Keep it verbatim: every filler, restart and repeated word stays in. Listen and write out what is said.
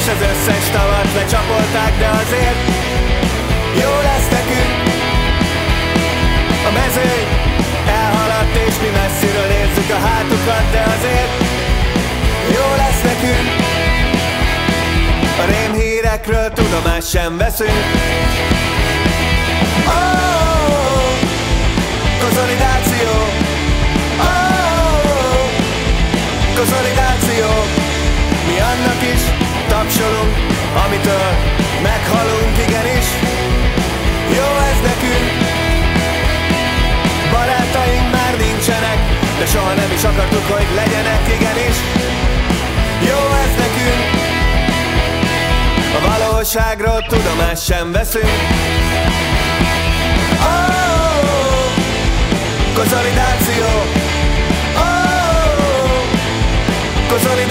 És az összes tavat lecsapolták, de azért jó lesz nekünk. A mezőny elhaladt, és mi messziről nézzük a hátukat, de azért jó lesz nekünk. A rémhírekről tudomást sem veszünk. Óóóó, konszolidáció. Óóóó, konszolidáció. Mi annak is tapsolunk, amitől meghalunk, igenis. Jó ez nekünk. Barátaink már nincsenek, de soha nem is akartuk, hogy legyenek, igenis. Jó ez nekünk. A valóságról tudomást sem veszünk. Óóóó, konszolidáció. Óóóó, konszolidáció.